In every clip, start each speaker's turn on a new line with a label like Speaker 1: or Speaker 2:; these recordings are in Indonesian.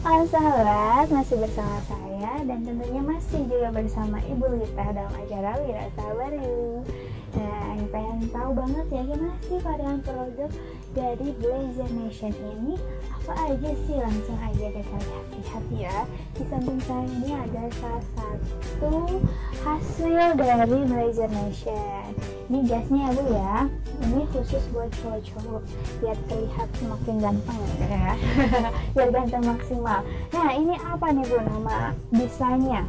Speaker 1: Halo sahabat, masih bersama saya dan tentunya masih juga bersama Ibu Lita dalam acara Wira Sabaru. Nah, yang pengen tahu banget ya gimana sih varian produk dari Blazer Nation ini, apa aja sih? Langsung aja kita lihat ya. Di samping saya ini ada salah satu hasil dari Blazer Nation. Ini gasnya ya Bu ya. Ini khusus buat cowok-cowok biar terlihat semakin ganteng ya. Biar ganteng maksimal. Nah, ini apa nih Bu nama desainnya?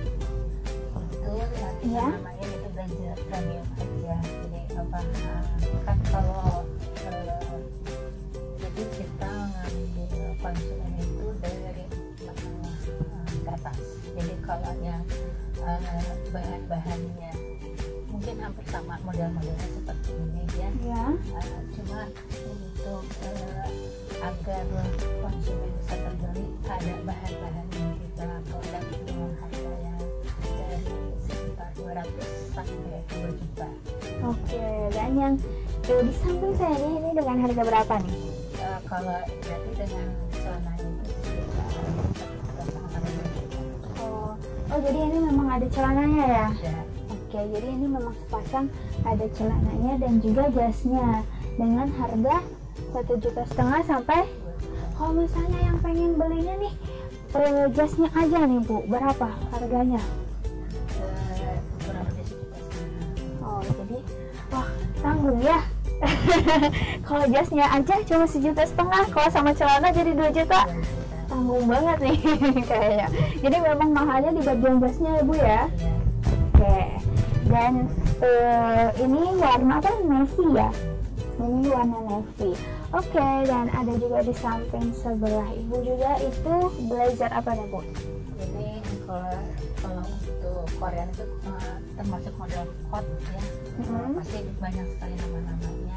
Speaker 2: Itu
Speaker 1: Ya.
Speaker 2: namanya itu Blazer premium aja. Jadi apa kan kalau jadi kita ngambil konsumen itu dari ke atas. Jadi kalau yang bahan-bahannya mungkin hampir sama, model-modelnya seperti ini ya.
Speaker 1: Ya.
Speaker 2: Cuma untuk agar konsumen bisa terbeli, ada bahan-bahan yang kita produk dengan harga yang dari sekitar 200 sampai 2 juta.
Speaker 1: Oke, dan yang di samping saya ini dengan harga berapa nih?
Speaker 2: Kalau berarti dengan celana itu sekitar 1,5 juta.
Speaker 1: Oh, jadi ini memang ada celananya ya?
Speaker 2: Ya.
Speaker 1: Oke, jadi ini memang sepasang ada celananya dan juga jasnya dengan harga 1,5 juta sampai. Kalau misalnya yang pengen belinya nih jasnya aja nih Bu, berapa harganya?
Speaker 2: Kurang lebih sejuta setengah.
Speaker 1: Oh, jadi wah tanggung ya. Kalau jasnya aja cuma 1,5 juta, kalau sama celana jadi 2 juta.
Speaker 2: 2 juta.
Speaker 1: Tanggung banget nih kayaknya. Jadi memang mahalnya di bagian jasnya ya Bu ya.
Speaker 2: Ya.
Speaker 1: Oke. Dan ini warna apa? Navy ya. Ini warna navy. Oke, dan ada juga di samping sebelah Ibu juga itu blazer apa nih Bu?
Speaker 2: Ini kalau untuk Korean itu termasuk model hot ya. Pasti banyak sekali nama-namanya.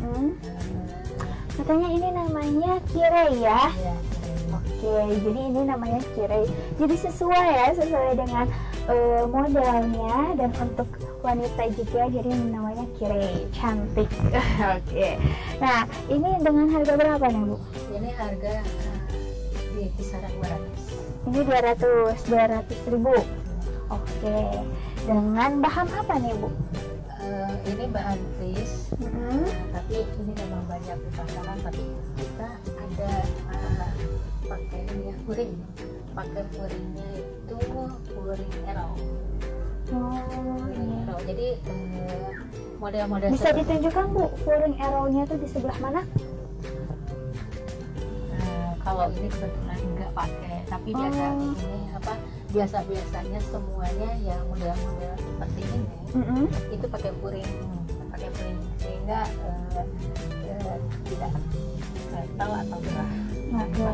Speaker 1: Katanya ini namanya kirei ya.
Speaker 2: Ya,
Speaker 1: Oke, jadi ini namanya kirei. Jadi sesuai dengan modelnya dan untuk wanita juga, jadi namanya kirei, cantik. Oke. Nah, ini dengan harga berapa nih Bu?
Speaker 2: ini harga di kisaran 200.
Speaker 1: Ini 200 ribu. Oke. Dengan bahan apa nih Bu?
Speaker 2: Ini bahan fleece, tapi ini memang banyak di pasaran, tapi kita ada pakai ini ya, puring. Pakai puringnya itu puring arrow. Puring arrow. Jadi model-model
Speaker 1: Bisa ditunjukkan Bu, puring arrow-nya tuh di sebelah mana?
Speaker 2: kalau ini kebetulan nggak pakai, tapi biasanya semuanya yang model-model seperti ini itu pakai puring sehingga tidak gatal atau gerah.
Speaker 1: Oke.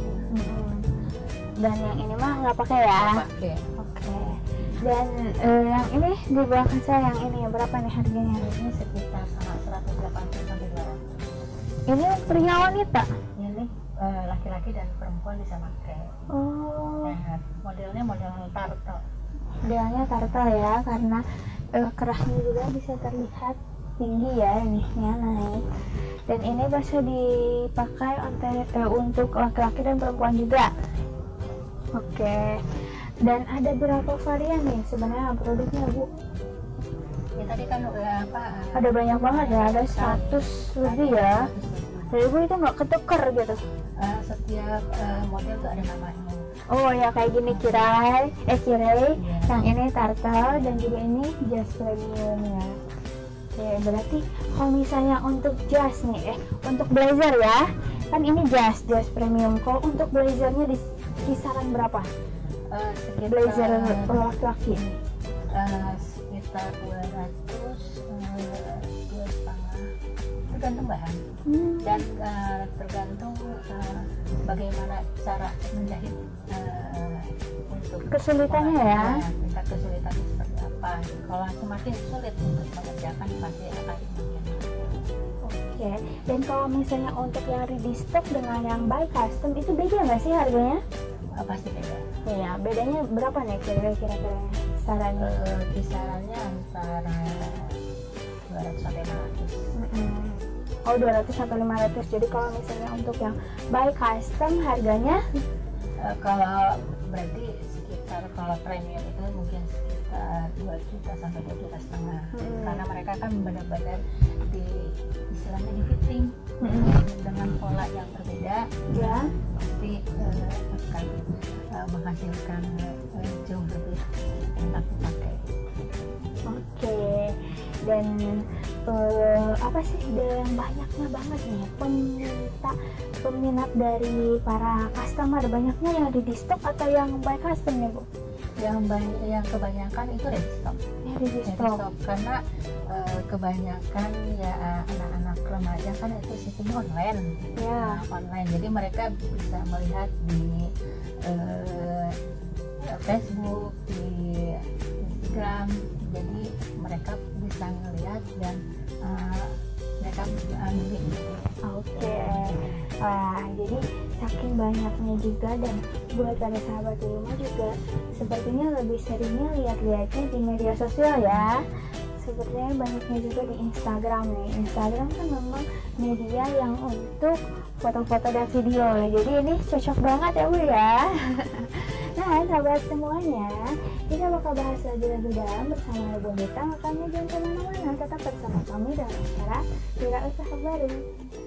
Speaker 1: Dan yang ini mah nggak pakai ya?
Speaker 2: Pakai.
Speaker 1: Oke. Dan yang ini di belakang saya yang ini berapa nih harganya?
Speaker 2: Ini sekitar sama 180 sampai 200.
Speaker 1: Ini pria wanita?
Speaker 2: Ini laki-laki dan perempuan bisa pakai.
Speaker 1: Oh.
Speaker 2: Nah, modelnya model turtle.
Speaker 1: Modelnya turtle ya, karena kerahnya juga bisa terlihat tinggi ya, ini naik. Dan ini bisa dipakai untuk laki-laki dan perempuan juga. Oke. Dan ada berapa varian nih sebenarnya produknya Bu?
Speaker 2: Ya tadi kan
Speaker 1: Ada banyak banget ya, ada 100 lebih ya. Jadi Bu itu nggak ketuker gitu.
Speaker 2: Setiap model tuh ada namanya.
Speaker 1: Oh ya, kayak gini kirei, yang ini turtle, dan juga ini jas premium ya. Oke, berarti kalau misalnya untuk jas nih, untuk blazer ya, kan ini jas premium. Kalau untuk blazernya di kisaran berapa?
Speaker 2: Sekitar
Speaker 1: Blazer laki-laki ini.
Speaker 2: Sekitar 200, 2,5, tergantung bahan dan tergantung bagaimana cara menjahit untuk
Speaker 1: Kesulitannya ya.
Speaker 2: Tingkat kesulitannya seperti apa. Kalau semakin sulit untuk mengerjakan pasti akan semakin.
Speaker 1: Oke, dan kalau misalnya untuk yang ready stock dengan yang by custom itu beda nggak sih harganya?
Speaker 2: Pasti beda.
Speaker 1: Iya, bedanya berapa nih kira-kira sarannya?
Speaker 2: Kisarannya antara 200 sampai 500.
Speaker 1: Oh, 200 sampai 500. Jadi kalau misalnya untuk yang by custom harganya
Speaker 2: Kalau berarti sekitar kalau premium itu mungkin sekitar 2 juta sampai 2 juta setengah. Karena mereka kan benar-benar di istilahnya di fitting dengan pola yang berbeda,
Speaker 1: Ya.
Speaker 2: pasti akan menghasilkan jauh lebih enak dipakai.
Speaker 1: Oke. Dan apa sih, dan banyaknya banget nih peminat dari para customer, banyaknya yang di stok atau yang by custom nih Bu?
Speaker 2: Yang kebanyakan itu ready stock.
Speaker 1: Ready stock.
Speaker 2: Karena kebanyakan ya anak-anak remaja kan itu sistemnya online.
Speaker 1: Ya.
Speaker 2: Online, jadi mereka bisa melihat di Facebook, di Instagram, jadi mereka bisa ngelihat dan mereka beli.
Speaker 1: Oke. Wah, jadi saking banyaknya juga, dan buat para sahabat di rumah juga sepertinya lebih seringnya lihat-lihatnya di media sosial ya. Sepertinya banyaknya juga di Instagram nih. Instagram kan memang media yang untuk foto-foto dan video. Jadi ini cocok banget ya Bu ya. Nah, sahabat semuanya, kita bakal bahas lagi lebih dalam bersama Ibu Dita. Makanya jangan kemana-mana, tetap bersama kami dalam acara Wirausaha Baru.